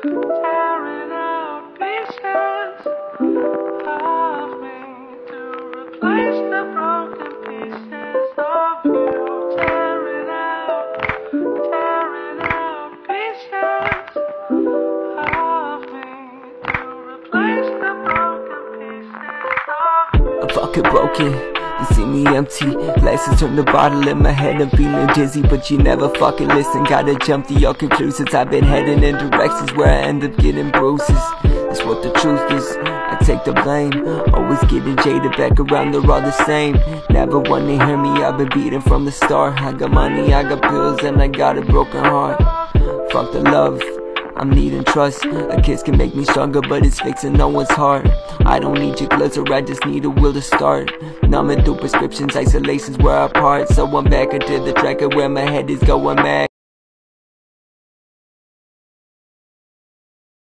Tearing out pieces of me to replace the broken pieces of you. Tearing out pieces of me to replace the broken pieces of you. I'm fucking broken. You see me empty, glasses turn the bottle in my head. I'm feeling dizzy, but you never fucking listen. Gotta jump to your conclusions. I've been heading in directions where I end up getting bruises. That's what the truth is, I take the blame. Always getting jaded, back around, they're all the same. Never wanna hear me, I've been beating from the start. I got money, I got pills, and I got a broken heart. Fuck the love, I'm needing trust. A kiss can make me stronger, but it's fixing no one's heart. I don't need your glitter, I just need a will to start. Numbing through prescriptions, isolation's where I part. So I'm back into the track of where my head is going mad.